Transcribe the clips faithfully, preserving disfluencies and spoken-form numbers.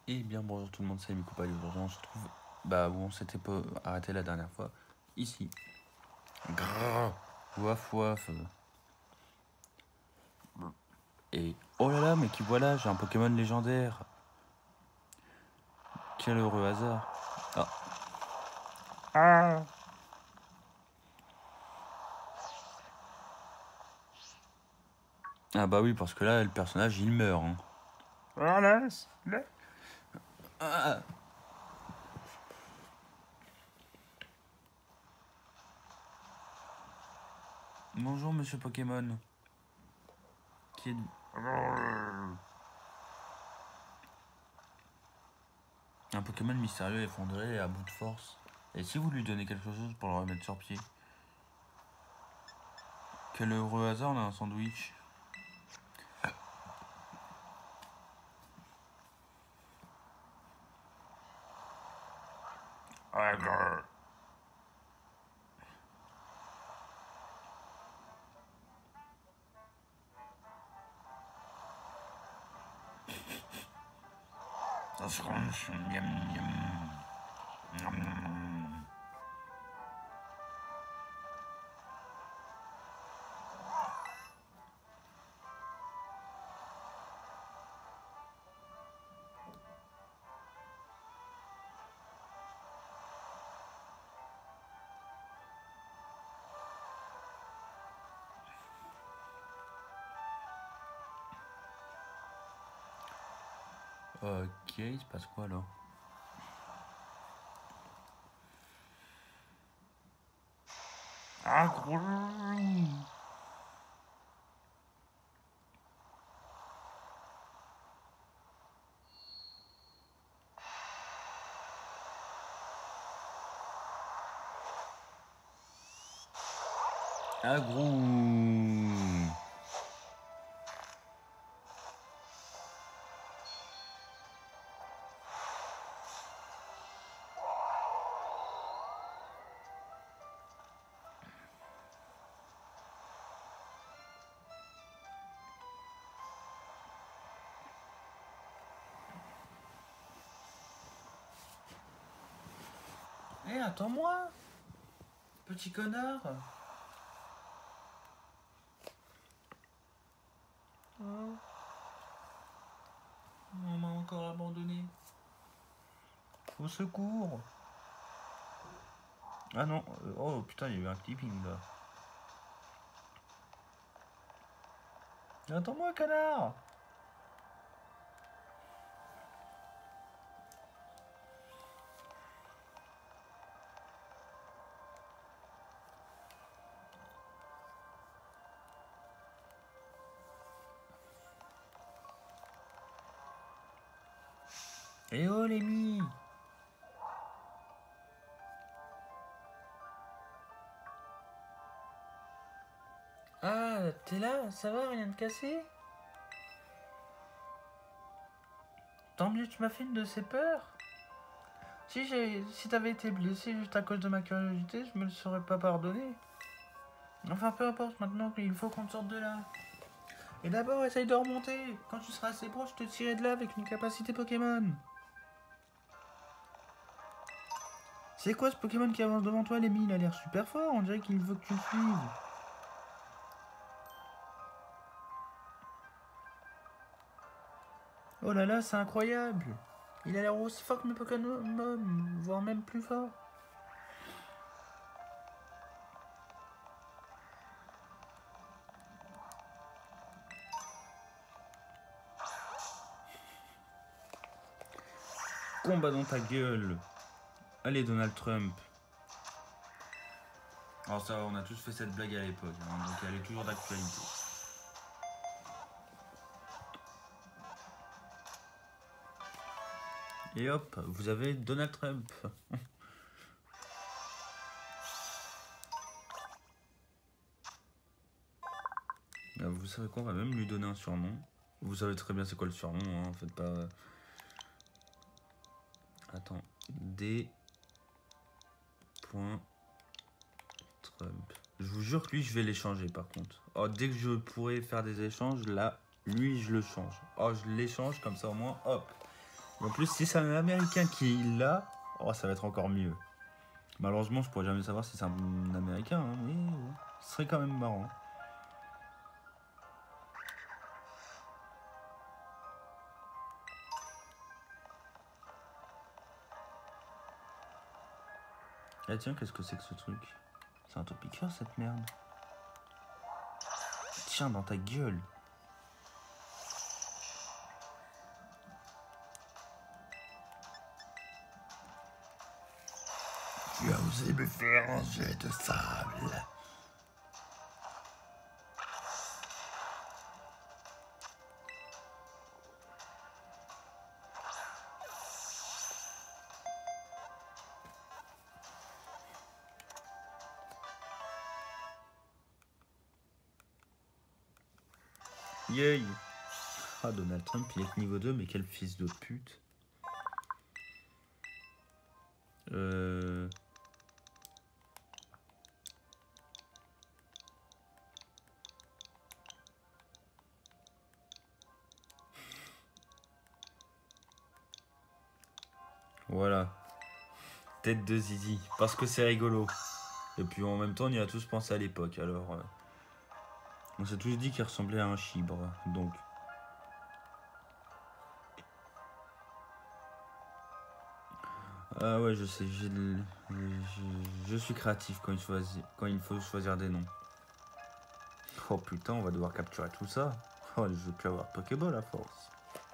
Et bien bonjour tout le monde, c'est Miko Paille. Aujourd'hui on se retrouve bah, où on s'était pas arrêté la dernière fois. Ici. Grrr, waf waf. Et oh là là, mais qui voilà, j'ai un Pokémon légendaire. Quel heureux hasard. Ah. Ah. Ah bah oui, parce que là, le personnage, il meurt. Hein. Ah là, là. Ah. Bonjour monsieur Pokémon. Qui est... Un Pokémon mystérieux effondré et à bout de force. Et si vous lui donnez quelque chose pour le remettre sur pied? Quel heureux hasard, on a un sandwich. Das Räumchen, yum, yum. Yum, yum. Ok, il se passe quoi là? Ah, gros. Ah, gros. Hé, hey, attends-moi, petit connard. Oh. On m'a encore abandonné. Au secours. Ah non, oh putain, il y a eu un clipping là. Attends-moi, connard. Eh oh, Lémi. Ah, t'es là? Ça va, rien de cassé? Tant mieux, tu m'as fait une de ces peurs. Si, si t'avais été blessé juste à cause de ma curiosité, je me le serais pas pardonné. Enfin, peu importe, maintenant il faut qu'on sorte de là. Et d'abord, essaye de remonter. Quand tu seras assez proche, je te tirerai de là avec une capacité Pokémon. C'est quoi ce Pokémon qui avance devant toi, Lémi? Il a l'air super fort, on dirait qu'il veut que tu le suives. Oh là là, c'est incroyable. Il a l'air aussi fort que mes Pokémon, voire même plus fort. Combat dans ta gueule. Allez, Donald Trump. Alors ça, on a tous fait cette blague à l'époque, hein, donc elle est toujours d'actualité. Et hop, vous avez Donald Trump. Vous savez quoi, on va même lui donner un surnom. Vous savez très bien c'est quoi le surnom, hein, faites pas... Attends, D. Trump. Je vous jure que lui, je vais l'échanger par contre. Oh, dès que je pourrai faire des échanges, là, lui, je le change. Oh, je l'échange comme ça au moins, hop. En plus, si c'est un Américain qui l'a, oh, ça va être encore mieux. Malheureusement, je pourrais jamais savoir si c'est un Américain, hein, mais bon, ce serait quand même marrant. Ah tiens, qu'est-ce que c'est que ce truc? C'est un topiqueur cette merde. Tiens, dans ta gueule. Tu as osé me faire un jet de sable. Yay. Ah, Donald Trump, il est niveau deux, mais quel fils de pute. Euh... Voilà. Tête de zizi. Parce que c'est rigolo. Et puis en même temps, on y a tous pensé à l'époque. Alors, euh, on s'est tous dit qu'il ressemblait à un chibre. Donc. Ah ouais, je sais. J'ai le... je... je suis créatif quand il, choisit... quand il faut choisir des noms. Oh putain, on va devoir capturer tout ça. Oh, je veux plus avoir de Pokéball à force.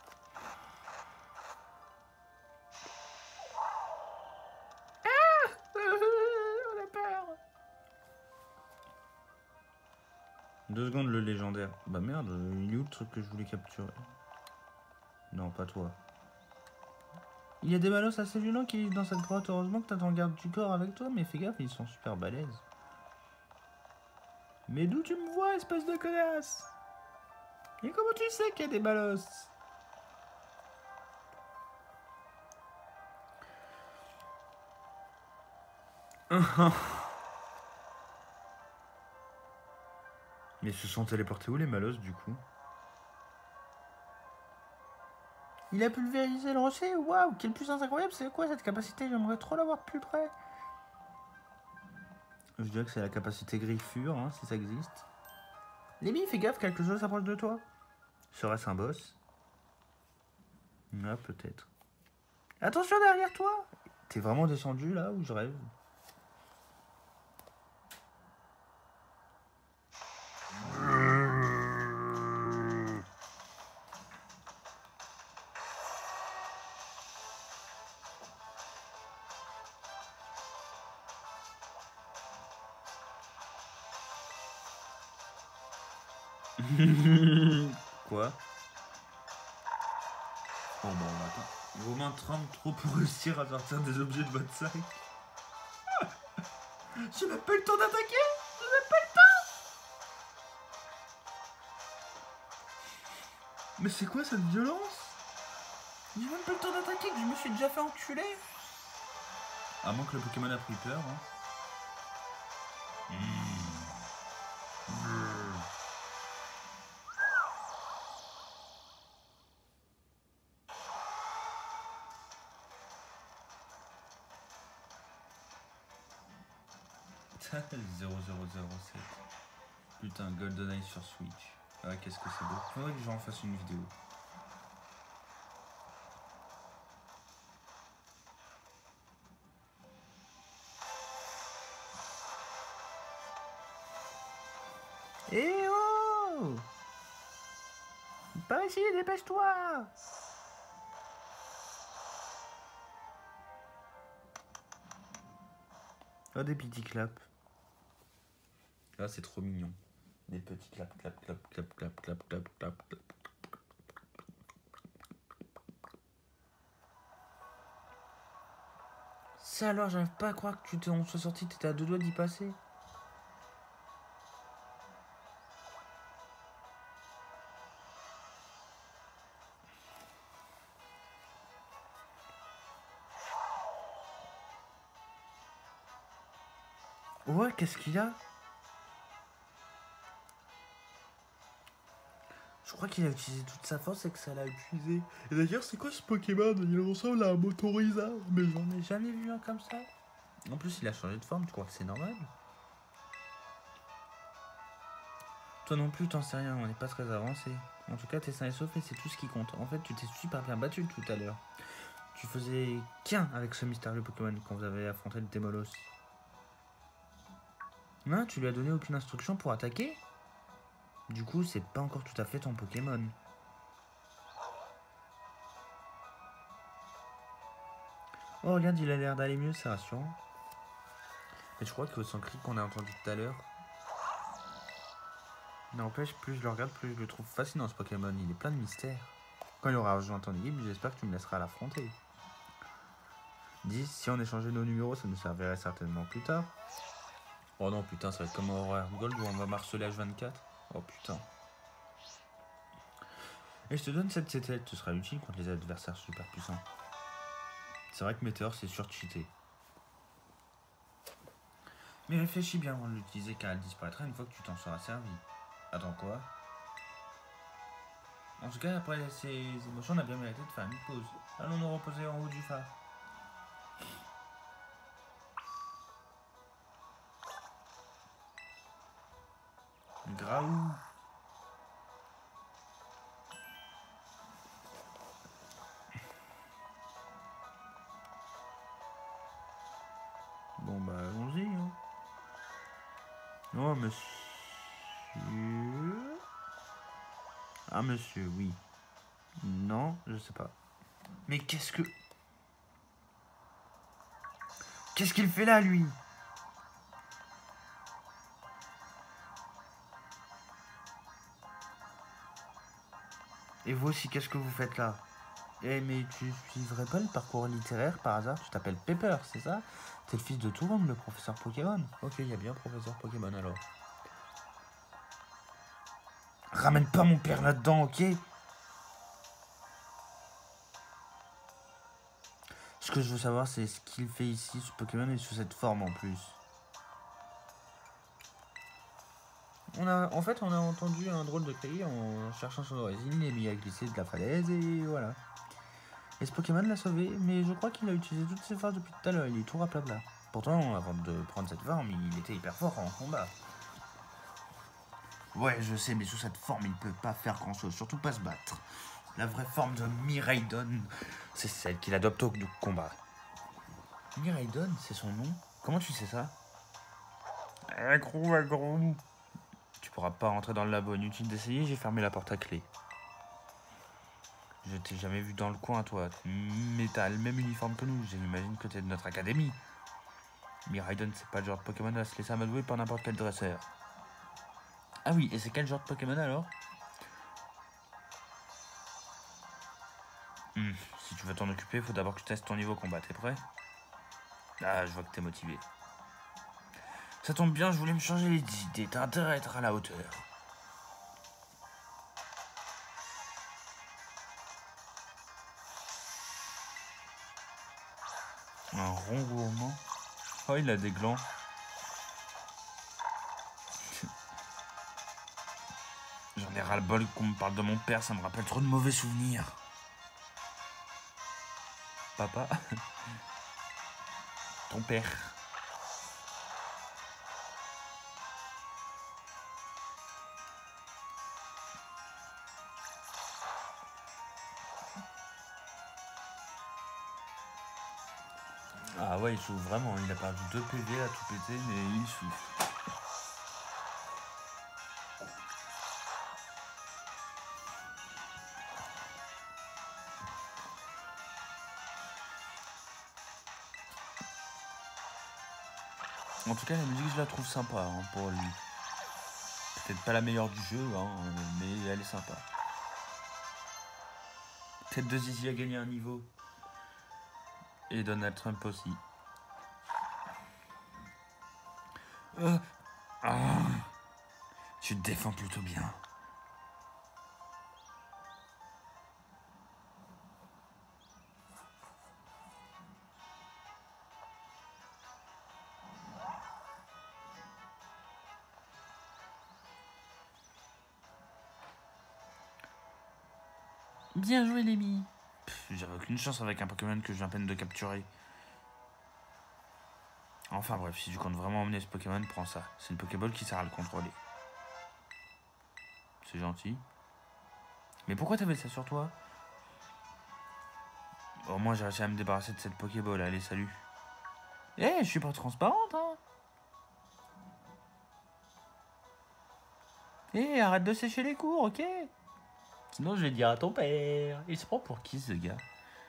On a peur. Deux secondes, le légendaire. Bah merde, il est où le truc que je voulais capturer? Non, pas toi. Il y a des malos assez violents qui vivent dans cette grotte. Heureusement que t'as ton garde du corps avec toi, mais fais gaffe, ils sont super balèzes. Mais d'où tu me vois, espèce de connasse? Et comment tu sais qu'il y a des malos? Mais se sont téléportés où les malos du coup? Il a pulvérisé le rocher. Waouh, quelle puissance incroyable. C'est quoi cette capacité? J'aimerais trop l'avoir de plus près. Je dirais que c'est la capacité griffure, hein, si ça existe. Lémi, fais gaffe, quelque chose s'approche de toi. Serait-ce un boss? Ah, peut-être. Attention derrière toi. T'es vraiment descendu là ou je rêve? Quoi? Oh bon, attends. Vos mains tremblent trop pour réussir à sortir des objets de votre sac. J'ai même pas eu le temps d'attaquer. J'ai même pas le temps. Mais c'est quoi cette violence? J'ai même pas le temps d'attaquer, que je me suis déjà fait enculer. À moins que le Pokémon a pris peur, hein. Mmh. Mmh. zéro zéro zéro sept. Putain, GoldenEye sur Switch. Ah, qu'est-ce que c'est beau. Faudrait que j'en fasse une vidéo. Eh oh! Par ici, dépêche-toi! Oh, des petits claps. Là, c'est trop mignon. Des petits clap, clap, clap, clap, clap, clap, clap, clap, clap. Ça alors, j'arrive pas à croire que tu t'es en sois sorti, t'étais à deux doigts d'y passer. Ouais, qu'est-ce qu'il y a? Je crois qu'il a utilisé toute sa force et que ça l'a épuisé. Et d'ailleurs, c'est quoi ce Pokémon? Il ressemble à un Motoriza, mais j'en ai jamais vu un comme ça. En plus, il a changé de forme, tu crois que c'est normal? Toi non plus, t'en sais rien, on n'est pas très avancé. En tout cas, t'es sain et sauf et c'est tout ce qui compte. En fait, tu t'es super bien battu tout à l'heure. Tu faisais qu'un avec ce mystérieux Pokémon quand vous avez affronté le Témolos. Non, tu lui as donné aucune instruction pour attaquer? Du coup, c'est pas encore tout à fait ton Pokémon. Oh, regarde, il a l'air d'aller mieux, c'est rassurant. Et je crois que son cri qu'on a entendu tout à l'heure... N'empêche, plus je le regarde, plus je le trouve fascinant ce Pokémon. Il est plein de mystères. Quand il aura rejoint ton équipe, j'espère que tu me laisseras l'affronter. dix, si on échangeait nos numéros, ça nous servirait certainement plus tard. Oh non, putain, ça va être comme Horaire Gold où on va marceler H vingt-quatre. Oh putain. Et je te donne cette C T L, ce sera utile contre les adversaires super puissants. C'est vrai que Météor, c'est sur-cheaté. Mais réfléchis bien avant de l'utiliser car elle disparaîtra une fois que tu t'en seras servi. Attends quoi? En tout cas, après ces émotions, on a bien mérité de faire une pause. Allons nous reposer en haut du phare. Graou. Bon bah allons-y. Hein. Oh monsieur. Ah monsieur, oui. Non, je sais pas. Mais qu'est-ce que... Qu'est-ce qu'il fait là, lui? Et vous aussi, qu'est-ce que vous faites là? Eh mais tu suivrais pas le parcours littéraire par hasard? Tu t'appelles Pepper, c'est ça? T'es le fils de Touron, le professeur Pokémon. Ok, il y a bien professeur Pokémon alors. Ramène pas mon père là-dedans, ok? Ce que je veux savoir, c'est ce qu'il fait ici, ce Pokémon, et sous cette forme en plus. On a, en fait, on a entendu un drôle de cri en cherchant son origine, il est mis à glisser de la falaise, et voilà. Et ce Pokémon l'a sauvé, mais je crois qu'il a utilisé toutes ses forces depuis tout à l'heure, il est tout raplapla. Pourtant, avant de prendre cette forme, il était hyper fort en combat. Ouais, je sais, mais sous cette forme, il peut pas faire grand-chose, surtout pas se battre. La vraie forme de Miraidon, c'est celle qu'il adopte au combat. Miraidon, c'est son nom? Comment tu sais ça? Agro, agro. Tu pourras pas rentrer dans le labo, inutile d'essayer, j'ai fermé la porte à clé. Je t'ai jamais vu dans le coin, toi. Mais t'as le même uniforme que nous, j'imagine que t'es de notre académie. Miraidon, c'est pas le genre de Pokémon à se laisser amadouer par n'importe quel dresseur. Ah oui, et c'est quel genre de Pokémon alors? hmm, Si tu veux t'en occuper, il faut d'abord que tu testes ton niveau combat, t'es prêt? Ah, je vois que t'es motivé. Ça tombe bien, je voulais me changer les idées, t'as intérêt à être à la hauteur. Un rond gourmand. Oh, il a des glands. J'en ai ras-le-bol qu'on me parle de mon père, ça me rappelle trop de mauvais souvenirs. Papa? Ton père. Ah ouais, il souffre vraiment, il a perdu deux P V à tout péter, mais il souffre. En tout cas, la musique, je la trouve sympa hein, pour lui. Peut-être pas la meilleure du jeu, hein, mais elle est sympa. Tête de Zizi a gagné un niveau. Et Donald Trump aussi. Euh, ah, tu te défends plutôt bien. Bien joué, Lémi. J'avais aucune chance avec un Pokémon que je viens à peine de capturer. Enfin bref, si tu comptes vraiment emmener ce Pokémon, prends ça. C'est une Pokéball qui sert à le contrôler. C'est gentil. Mais pourquoi t'avais ça sur toi? Au moins j'ai réussi à me débarrasser de cette Pokéball. Allez, salut. Eh, hey, je suis pas transparente, hein. Eh, hey, arrête de sécher les cours, ok? Sinon je vais dire à ton père. Il se prend pour qui, ce gars?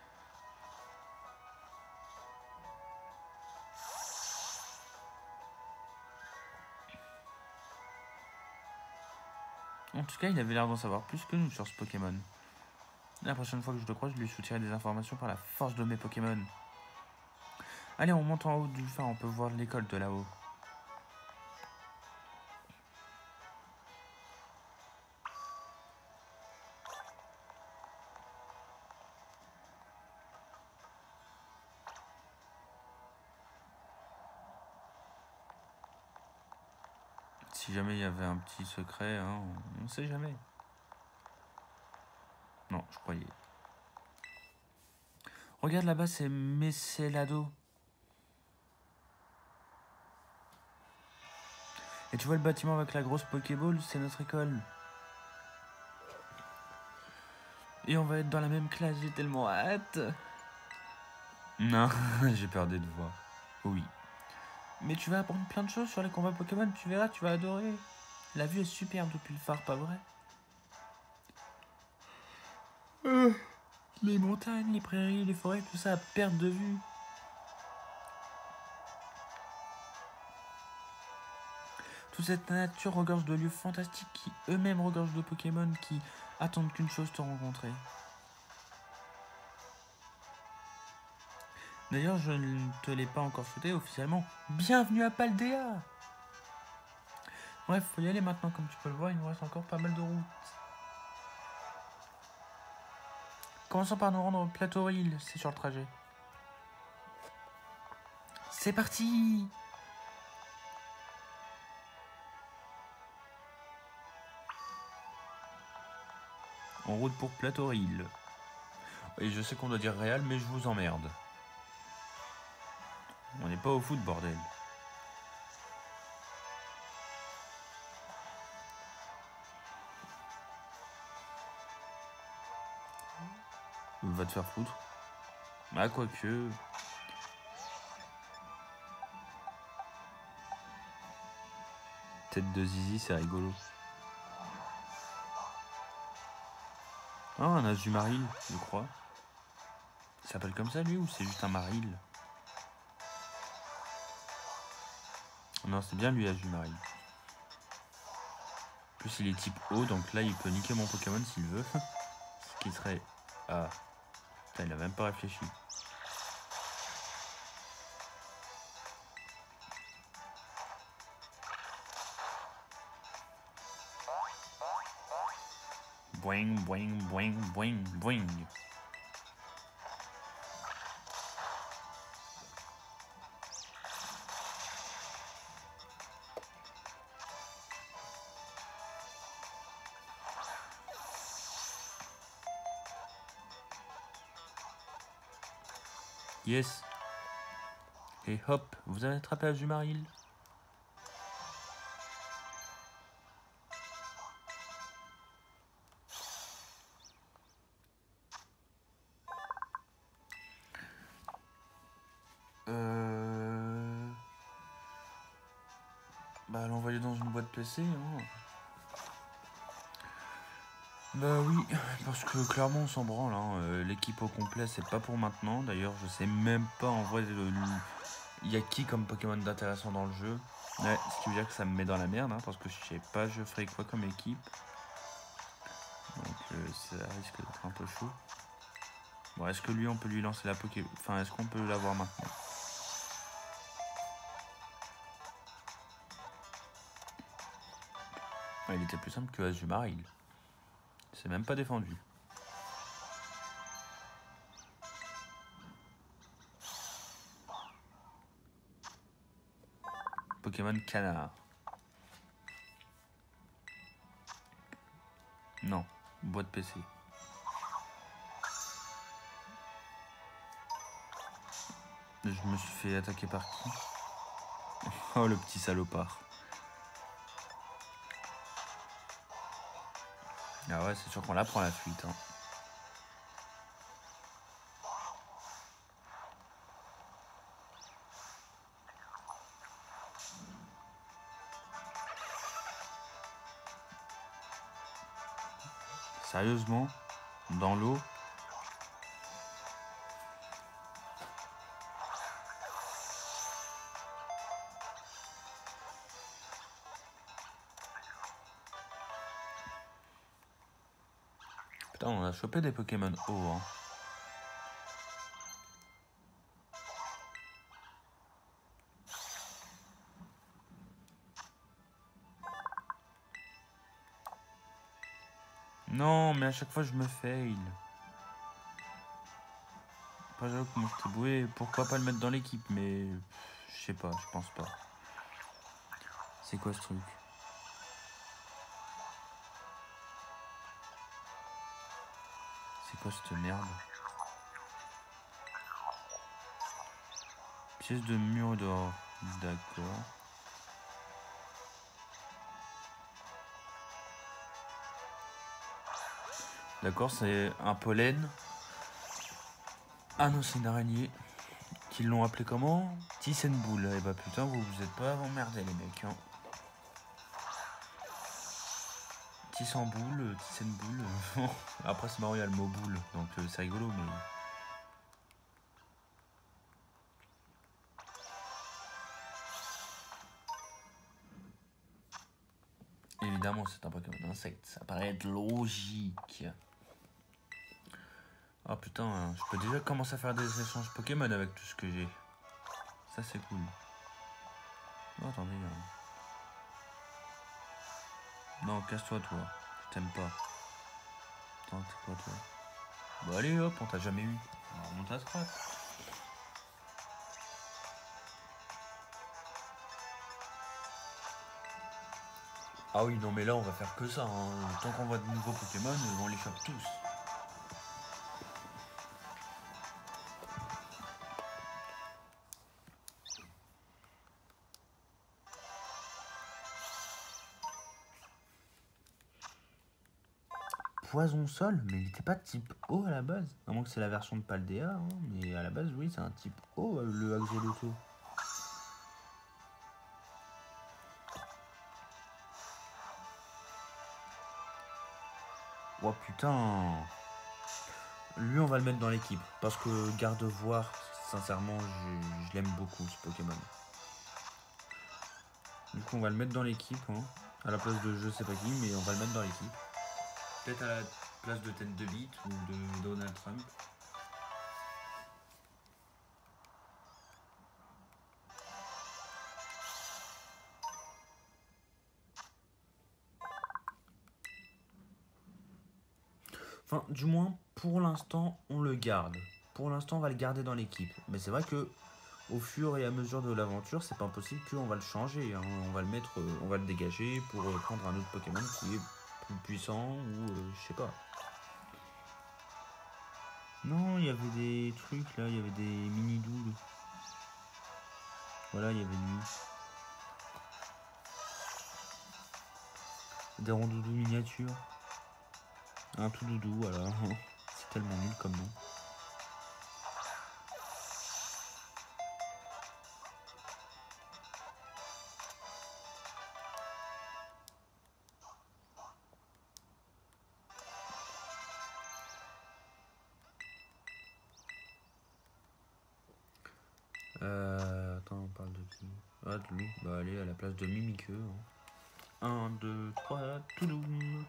En tout cas, il avait l'air d'en savoir plus que nous sur ce Pokémon. La prochaine fois que je le croise, je lui soutirerai des informations par la force de mes Pokémon. Allez, on monte en haut du phare, on peut voir l'école de là-haut. Si jamais il y avait un petit secret, hein, on ne sait jamais. Non, je croyais. Regarde là-bas, c'est Messelado. Et tu vois le bâtiment avec la grosse Pokéball, c'est notre école. Et on va être dans la même classe, j'ai tellement hâte. Non, j'ai peur des devoirs. Oui. Mais tu vas apprendre plein de choses sur les combats Pokémon, tu verras, tu vas adorer. La vue est superbe depuis le phare, pas vrai? euh, Les montagnes, les prairies, les forêts, tout ça à perte de vue. Toute cette nature regorge de lieux fantastiques qui eux-mêmes regorgent de Pokémon qui attendent qu'une chose, te rencontrer. D'ailleurs, je ne te l'ai pas encore souhaité officiellement. Bienvenue à Paldea! Bref, faut y aller maintenant, comme tu peux le voir, il nous reste encore pas mal de routes. Commençons par nous rendre au plateau Hill, c'est sur le trajet. C'est parti! En route pour Plateau Hill. Et je sais qu'on doit dire réel, mais je vous emmerde. On n'est pas au foot, bordel. Va te faire foutre. Ah, quoique... Tête de zizi, c'est rigolo. Ah, un Azumarill, je crois. Il s'appelle comme ça, lui, ou c'est juste un Marill? Non, c'est bien lui, Azumarill. En plus, il est type eau, donc là, il peut niquer mon Pokémon s'il veut. Ce qui serait... Ah. Putain, il a même pas réfléchi. Boing, boing, boing, boing, boing. Yes. Et hop, vous avez attrapé Azumarill. Euh... Bah, l'envoyer dans une boîte P C, hein. Bah oui, parce que clairement on s'en branle, hein. euh, L'équipe au complet c'est pas pour maintenant. D'ailleurs je sais même pas en vrai le, il y a qui comme Pokémon d'intéressant dans le jeu. Ouais, ce qui veut dire que ça me met dans la merde, hein, parce que je sais pas je ferai quoi comme équipe. Donc euh, ça risque d'être un peu chaud. Bon, est-ce que lui on peut lui lancer la Poké... Enfin, est-ce qu'on peut l'avoir maintenant? Ouais, il était plus simple que Azumarill. C'est même pas défendu. Pokémon canard. Non, boîte P C. Je me suis fait attaquer par qui? Oh, le petit salopard. Ah ouais, c'est sûr qu'on la prend la fuite. Hein. Sérieusement? Dans l'eau? Putain, on a chopé des Pokémon eau. Hein. Non, mais à chaque fois je me fail. Pas j'avoue que moi je t'ai boué. Pourquoi pas le mettre dans l'équipe? Mais je sais pas, je pense pas. C'est quoi ce truc? C'est quoi cette merde? Pièce de mur d'or. D'accord. D'accord, c'est un pollen. Ah non, c'est une araignée. Qu'ils l'ont appelé comment? Tissenboule. Eh bah putain, vous vous êtes pas emmerdés les mecs. Hein. Tissenboule, Tissenboule. Après c'est marrant, il y a le mot boule, donc euh, c'est rigolo, mais... Évidemment, c'est un Pokémon d'insecte, ça paraît être logique. Oh putain, je peux déjà commencer à faire des échanges Pokémon avec tout ce que j'ai. Ça c'est cool. Oh, attendez. Hein. Non, casse-toi toi, je t'aime pas. Attends, t'es quoi toi? Bon allez hop, on t'a jamais eu. On remonte à Strat. Ah oui, non mais là on va faire que ça. Hein. Tant qu'on voit de nouveaux Pokémon, on les chope tous. Poison sol, mais il n'était pas de type eau à la base. À moins que c'est la version de Paldea, hein, mais à la base, oui, c'est un type eau, le Axolotl. Oh putain. Lui, on va le mettre dans l'équipe. Parce que Gardevoir, sincèrement, je, je l'aime beaucoup, ce Pokémon. Du coup, on va le mettre dans l'équipe, hein, à la place de je sais pas qui, mais on va le mettre dans l'équipe. Peut-être à la place de Tête de Bite ou de Donald Trump. Enfin, du moins, pour l'instant, on le garde. Pour l'instant, on va le garder dans l'équipe. Mais c'est vrai que au fur et à mesure de l'aventure, c'est pas impossible qu'on va le changer. Hein. On va le mettre, on va le dégager pour prendre un autre Pokémon qui est plus puissant ou euh, je sais pas. Non, il y avait des trucs là, il y avait des mini doules. Voilà, il y avait lui. Des rondoudous miniatures. Un tout doudou, voilà. C'est tellement nul comme nom. Euh, attends, on parle de qui? Ah, de lui. Bah, allez, à la place de Mimiqueux. Hein. un, deux, trois, touloum.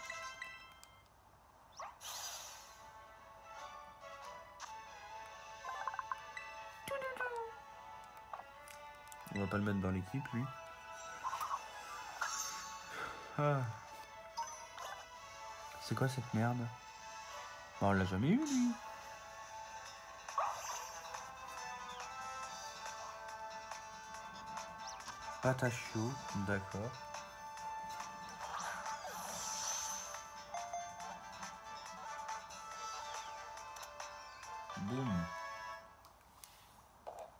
On va pas le mettre dans l'équipe, lui. Ah. C'est quoi cette merde? Bah, on l'a jamais eu, lui. Patachio, d'accord. Boum.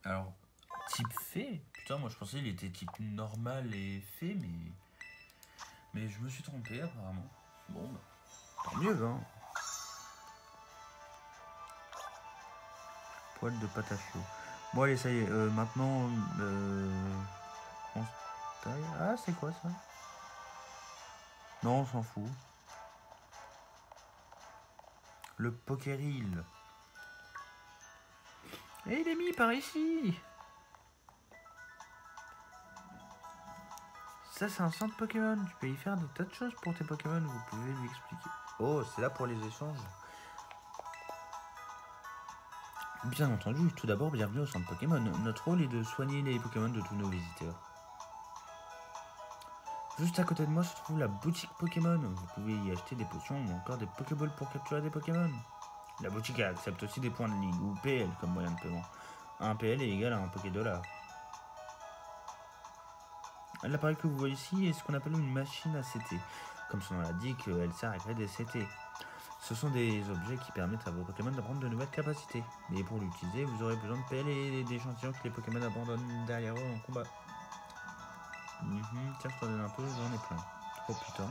Alors, type fée? Putain, moi je pensais qu'il était type normal et fée, mais... Mais je me suis trompé apparemment. Bon, bah, tant mieux, hein. Poil de patachio. Bon, allez, ça y est, euh, maintenant... Euh, on se taille... Ah, c'est quoi ça? Non, on s'en fout. Le Pokéril. Et il est mis par ici. Ça, c'est un centre Pokémon. Tu peux y faire des tas de choses pour tes Pokémon. Vous pouvez lui expliquer. Oh, c'est là pour les échanges. Bien entendu, tout d'abord, bienvenue au centre Pokémon. Notre rôle est de soigner les Pokémon de tous nos visiteurs. Juste à côté de moi se trouve la boutique Pokémon. Vous pouvez y acheter des potions ou encore des Pokéballs pour capturer des Pokémon. La boutique accepte aussi des points de ligue ou P L comme moyen de paiement. Un P L est égal à un Pokédollar. L'appareil que vous voyez ici est ce qu'on appelle une machine à C T. Comme son nom l'indique, elle sert à créer des C T. Ce sont des objets qui permettent à vos Pokémon d'apprendre de nouvelles capacités. Mais pour l'utiliser, vous aurez besoin de P L et d'échantillons que les Pokémon abandonnent derrière eux en combat. Mmh, tiens, je t'en donne un peu, j'en ai plein. Oh putain.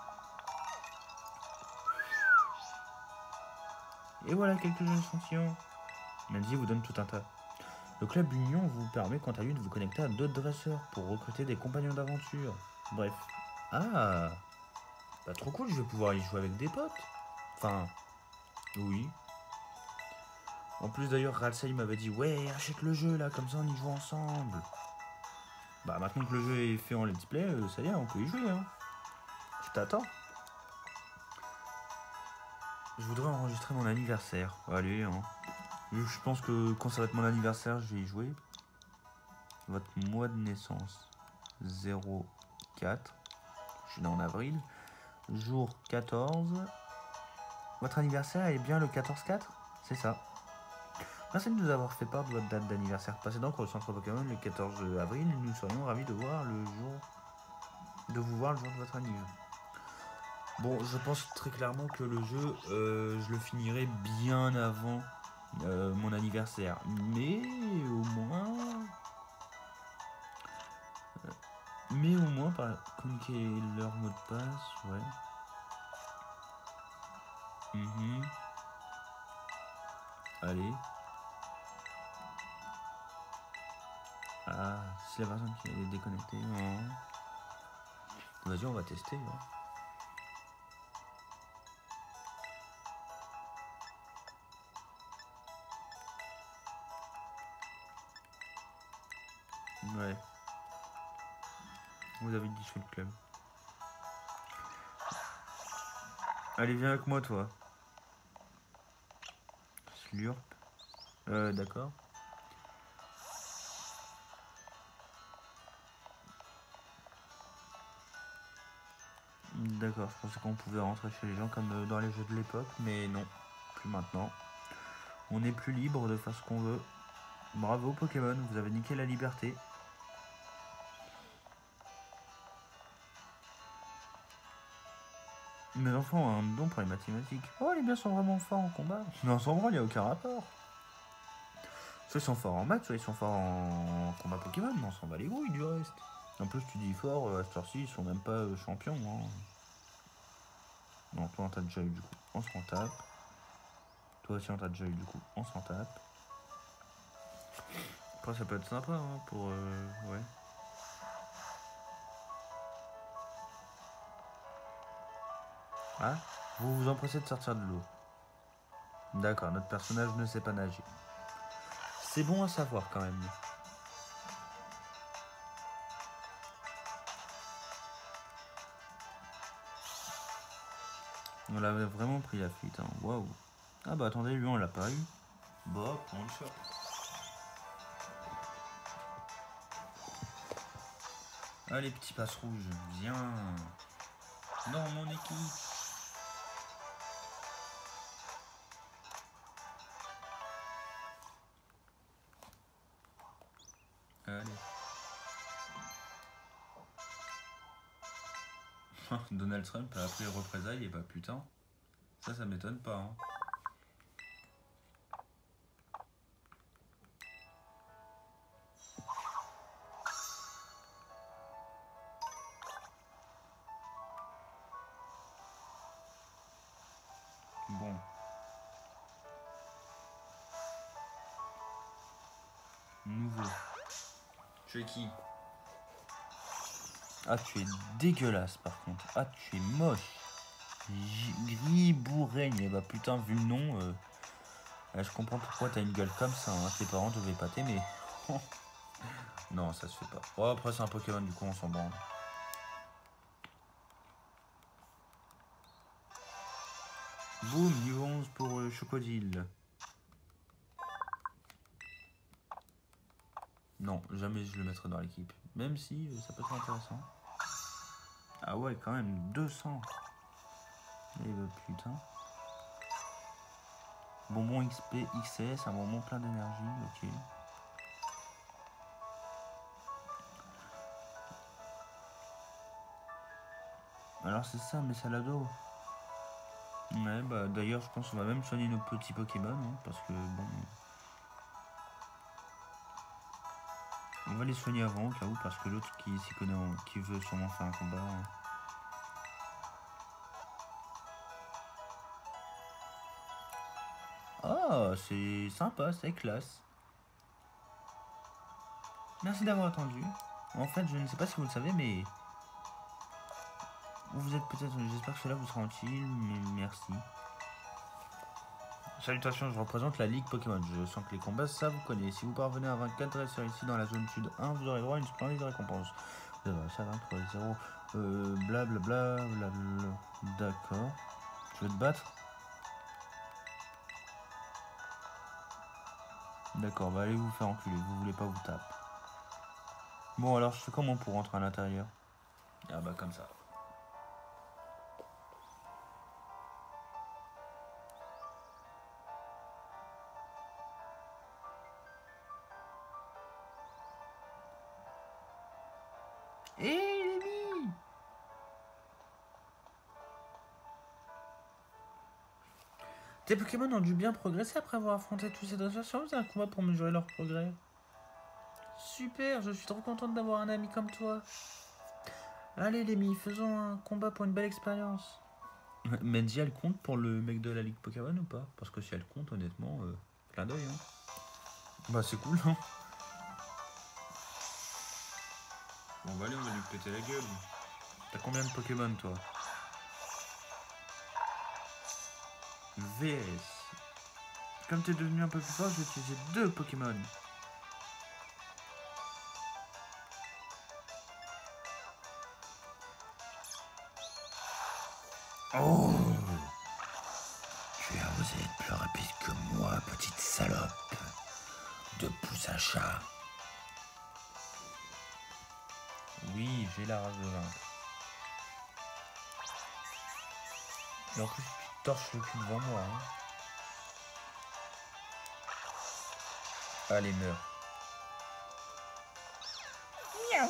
Et voilà quelques échantillons. Mandy vous donne tout un tas. Le club Union vous permet quant à lui de vous connecter à d'autres dresseurs pour recruter des compagnons d'aventure. Bref. Ah, bah trop cool, je vais pouvoir y jouer avec des potes. Enfin, oui. En plus d'ailleurs, Ralsei m'avait dit ouais, achète le jeu là, comme ça on y joue ensemble. Bah maintenant que le jeu est fait en let's play, euh, ça y est, on peut y jouer hein. Je t'attends. Je voudrais enregistrer mon anniversaire. Allez hein. Je pense que quand ça va être mon anniversaire, je vais y jouer. Votre mois de naissance zéro quatre. Je suis né en avril. Jour quatorze. Votre anniversaire est bien le quatorze quatre? C'est ça. Merci de nous avoir fait part de votre date d'anniversaire. Passez donc au centre Pokémon le quatorze avril. Nous serions ravis de voir le jour de vous voir le jour de votre anniversaire. Bon, je pense très clairement que le jeu, euh, je le finirai bien avant euh, mon anniversaire. Mais au moins... Euh, mais au moins, par communiquer leur mot de passe, ouais. Mmh. Allez. Ah, c'est la personne qui est déconnectée. Non. Vas-y, on va tester. Hein. Ouais. Vous avez dit sur le club. Allez, viens avec moi, toi. Slurp. Euh, d'accord. D'accord, je pensais qu'on pouvait rentrer chez les gens comme dans les jeux de l'époque, mais non, plus maintenant. On est plus libre de faire ce qu'on veut. Bravo Pokémon, vous avez niqué la liberté. Mes enfants ont un don pour les mathématiques. Oh, les biens sont vraiment forts en combat. Non, sans branle, il n'y a aucun rapport. Soit ils sont forts en maths, soit ils sont forts en combat Pokémon, mais on s'en bat les couilles du reste. En plus, tu dis fort, à cette heure-ci, ils sont même pas euh, champions. Hein. Non, toi, on t'a déjà eu du coup, on s'en tape. Toi aussi, on t'a déjà eu du coup, on s'en tape. Après, ça peut être sympa hein, pour. Euh, ouais. Ah, vous vous empressez de sortir de l'eau. D'accord, notre personnage ne sait pas nager. C'est bon à savoir quand même. On l'avait vraiment pris la fuite, hein. Waouh. Ah bah attendez, lui on l'a pas eu. Bah, pour une fois. Allez, petit passe rouge, viens dans mon équipe. Allez. Donald Trump a appris les représailles et bah putain, ça ça m'étonne pas hein. Nouveau. Tu es qui? Ah, tu es dégueulasse par contre. Ah, tu es moche. Gribouraigne. Eh bah putain, vu le nom, euh, là, je comprends pourquoi t'as une gueule comme ça. Hein. Tes parents devaient pas t'aimer. Non, ça se fait pas. Oh, après, c'est un Pokémon, du coup, on s'en branle. Boum, niveau onze pour euh, Chocodile. Non, jamais je le mettrai dans l'équipe. Même si euh, ça peut être intéressant. Ah ouais, quand même, deux cents. Eh bah putain. Bonbon X P, X S, un bonbon plein d'énergie, ok. Alors c'est ça, mes salados. Ouais, bah d'ailleurs, je pense qu'on va même soigner nos petits Pokémon, hein, parce que bon. On va les soigner avant, au cas où, parce que l'autre qui s'y connaît, en, qui veut sûrement faire un combat. Hein. Oh, c'est sympa, c'est classe. Merci d'avoir attendu. En fait, je ne sais pas si vous le savez, mais vous êtes peut-être. J'espère que cela vous sera utile, mais merci. Salutations, je représente la Ligue Pokémon. Je sens que les combats, ça vous connaît. Si vous parvenez à vaincre quatre dresseurs ici dans la zone sud un, vous aurez droit à une splendide récompense. Vous avez réussi à vaincre zéro. Euh, blablabla. Bla bla. D'accord. Tu veux te battre? D'accord, bah allez vous faire enculer. Vous voulez pas vous taper. Bon, alors je fais comment pour rentrer à l'intérieur? Ah bah comme ça. Hé hey, Lémi! Tes Pokémon ont dû bien progresser après avoir affronté tous ces dresseurs. Vous avez un combat pour mesurer leur progrès. Super, je suis trop contente d'avoir un ami comme toi. Allez Lémi, faisons un combat pour une belle expérience. Menzi, elle compte pour le mec de la Ligue Pokémon ou pas? Parce que si elle compte, honnêtement, euh, plein d'œil. Hein. Bah c'est cool, hein. Bon bah allez, on va lui péter la gueule. T'as combien de Pokémon toi? V S. Comme t'es devenu un peu plus fort, je vais utiliser deux Pokémon. Oh! Tu as osé être plus rapide que moi, petite salope de pouce à chat. Oui, j'ai la rage de vaincre. Et en plus, tu torches le cul devant moi. Hein. Allez, meurs. Miaou.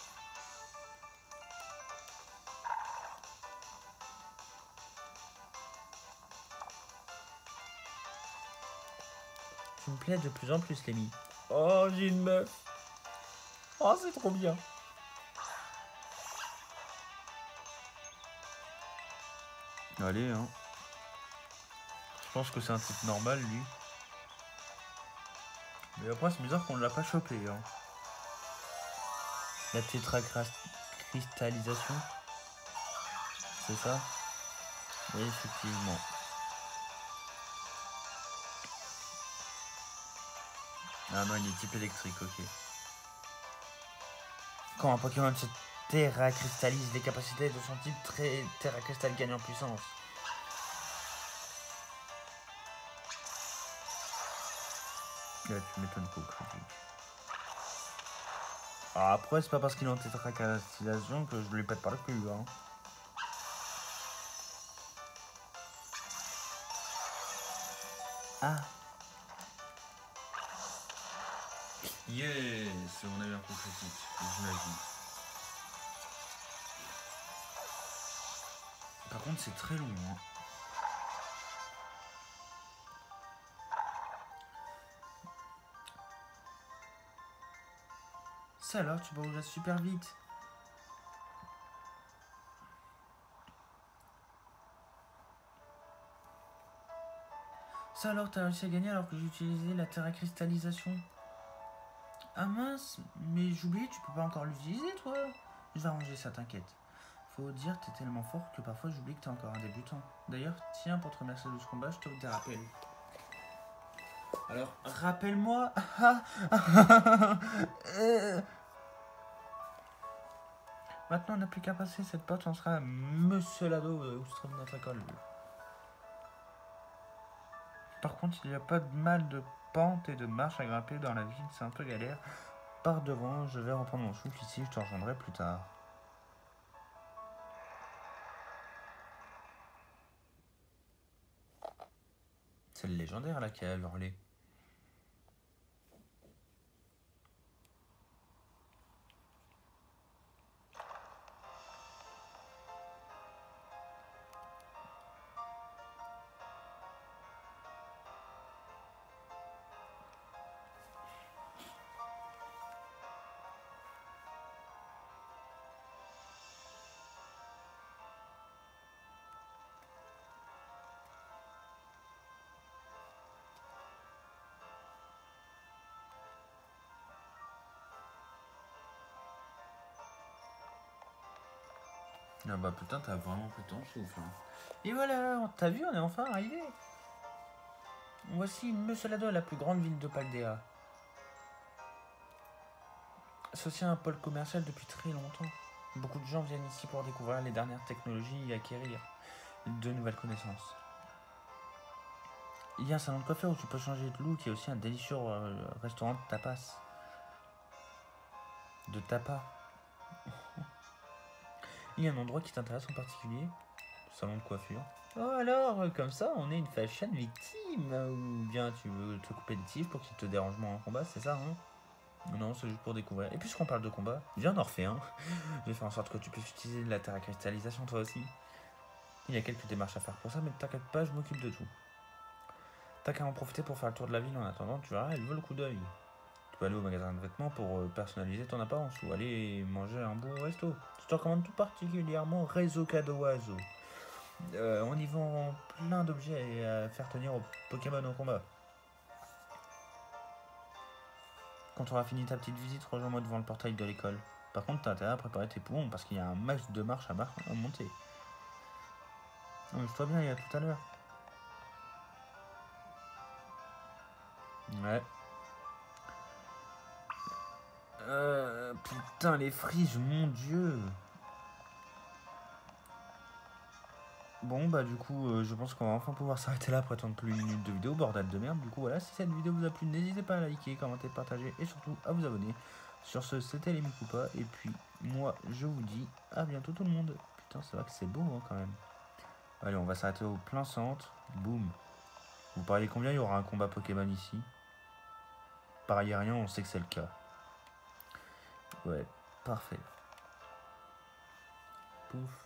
Tu me plais de plus en plus, Lémi. Oh, j'ai une meuf. Oh, c'est trop bien. Allez, hein. Je pense que c'est un type normal, lui. Mais après, c'est bizarre qu'on ne l'a pas chopé. Hein. La tétracristallisation. C'est ça? Oui, effectivement. Ah non, il est type électrique, ok. Quand un Pokémon se terracristallise, les capacités de son type très terracristal gagnent en puissance. Là, tu m'étonnes pas, critique. Ah, après, c'est pas parce qu'il est en tétracristallisation que je lui pète par le cul, hein. Ah. Yes, on a eu un coup critique, j'imagine. Par contre, c'est très long, hein. Ça alors, tu progresses super vite. Ça alors, t'as réussi à gagner alors que j'ai utilisé la terracristallisation. Ah mince, mais j'oublie, tu peux pas encore l'utiliser toi. Je vais arranger ça, t'inquiète. Faut dire, t'es tellement fort que parfois j'oublie que t'es encore un débutant. D'ailleurs, tiens, pour te remercier de ce combat, je t'offre des rappels. Alors, rappelle-moi. euh... Maintenant, on n'a plus qu'à passer cette porte, on sera à Monsieur Lado euh, où se trouve notre école. Par contre, il n'y a pas de mal de pente et de marche à grimper dans la ville, c'est un peu galère. Par devant, je vais reprendre mon souffle ici, je te rejoindrai plus tard. C'est le légendaire là qui a hurlé. Ah bah putain, t'as vraiment pris ton souffle. Hein. Et voilà, t'as vu, on est enfin arrivé. Voici Monsieur Lado, la plus grande ville de Paldea. C'est aussi un pôle commercial depuis très longtemps. Beaucoup de gens viennent ici pour découvrir les dernières technologies et acquérir de nouvelles connaissances. Il y a un salon de coiffure où tu peux changer de look et aussi un délicieux restaurant de tapas. De tapas. Il y a un endroit qui t'intéresse en particulier? Salon de coiffure. Oh alors, comme ça, on est une fashion victime. Ou bien tu veux te couper le tif pour qu'il te dérange moins en combat, c'est ça, hein? Non, c'est juste pour découvrir. Et puisqu'on parle de combat, viens, on en refait un. Je vais faire en sorte que tu puisses utiliser la terre à cristallisation toi aussi. Il y a quelques démarches à faire pour ça, mais t'inquiète pas, je m'occupe de tout. T'as qu'à en profiter pour faire le tour de la ville en attendant, tu verras, elle veut le coup d'œil. Tu peux aller au magasin de vêtements pour personnaliser ton apparence ou aller manger un bon resto. Je te recommande tout particulièrement Réseau Cadeau Oiseau. Euh, on y vend plein d'objets à faire tenir aux Pokémon au combat. Quand tu auras fini ta petite visite, rejoins-moi devant le portail de l'école. Par contre, t'as intérêt à préparer tes poumons parce qu'il y a un max de marches à, mar à monter. Amuse-toi bien, il y a tout à l'heure. Ouais. Euh, putain, les frises, mon dieu. Bon, bah du coup, euh, je pense qu'on va enfin pouvoir s'arrêter là après tant de plus une minute de vidéo, bordel de merde. Du coup, voilà, si cette vidéo vous a plu, n'hésitez pas à liker, commenter, partager et surtout à vous abonner. Sur ce, c'était les Mikupa, et puis moi, je vous dis à bientôt tout le monde. Putain, c'est vrai que c'est beau hein, quand même. Allez, on va s'arrêter au plein centre. Boum. Vous pariez combien il y aura un combat Pokémon ici? Pariez rien, on sait que c'est le cas. Ouais, parfait. Pouf.